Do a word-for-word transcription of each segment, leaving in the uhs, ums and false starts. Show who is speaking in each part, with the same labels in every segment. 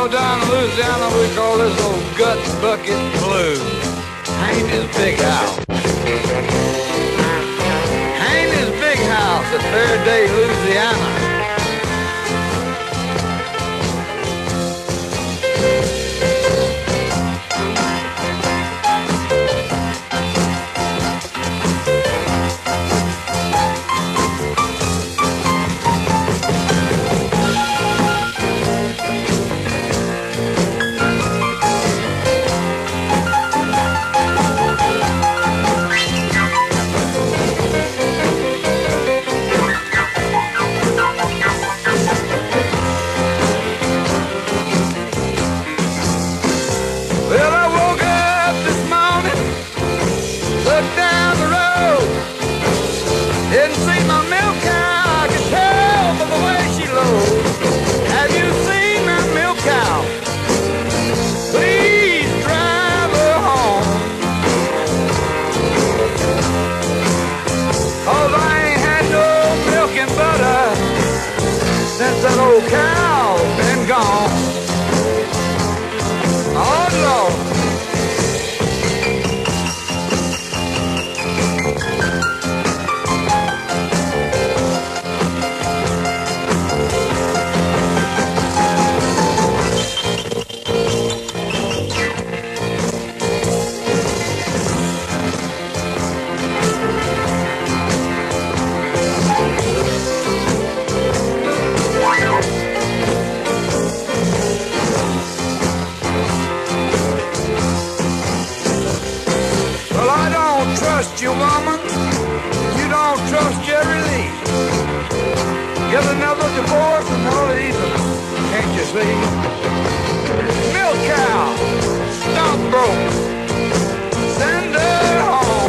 Speaker 1: know down in Louisiana we call this old gut bucket blues. Ain't his big house. Ain't his big house at Faraday, Louisiana. Since that old cow's been gone. Oh, Lord. Trust your woman, you don't trust Jerry Lee. Get another divorce and all easy, can't you see? Milk cow, stump broke, send her home.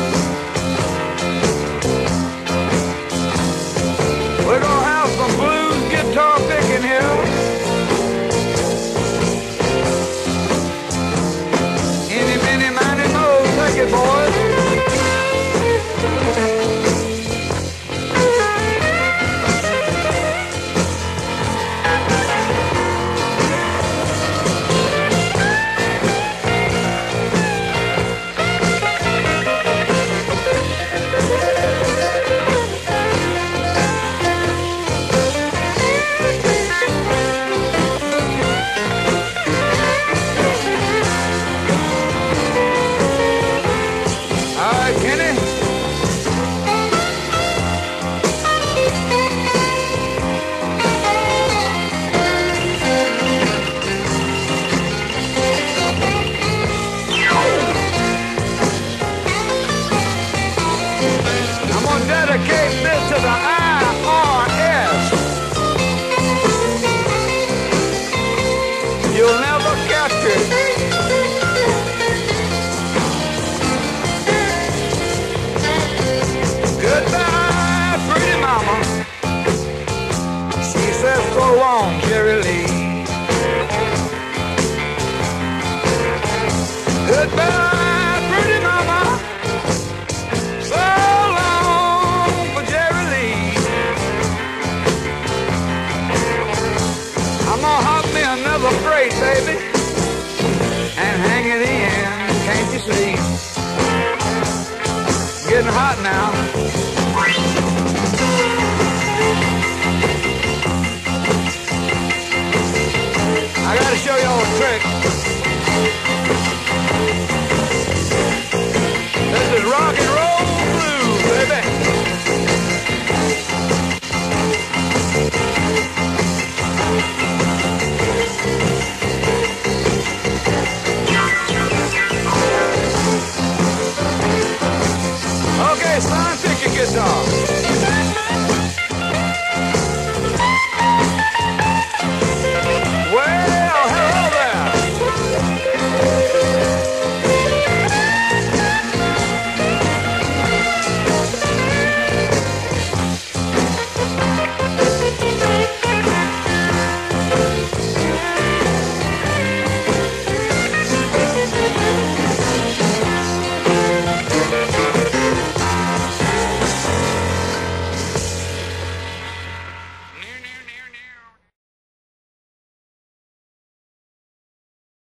Speaker 1: We're gonna have some blues guitar picking here. Any, many, many, mo, take it, boys. Dedicate this to the I R S. You'll never catch it. Goodbye, pretty mama. She says so long, Jerry Lee. Goodbye, pretty mama. I'm gonna hop me another freight, baby, and hang it in, can't you see? Getting hot now.